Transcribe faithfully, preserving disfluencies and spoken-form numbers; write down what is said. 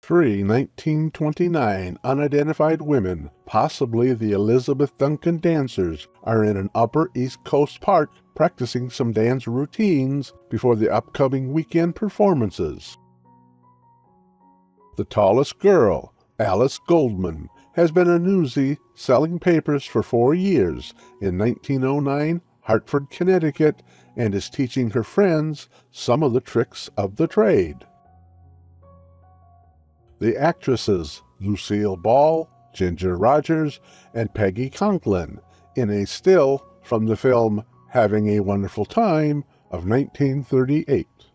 Three nineteen twenty-nine unidentified women, possibly the Elizabeth Duncan dancers, are in an Upper East Coast park practicing some dance routines before the upcoming weekend performances. The tallest girl, Alice Goldman, has been a newsie selling papers for four years in nineteen oh nine, Hartford, Connecticut, and is teaching her friends some of the tricks of the trade. The actresses Lucille Ball, Ginger Rogers, and Peggy Conklin in a still from the film Having a Wonderful Time of nineteen thirty-eight.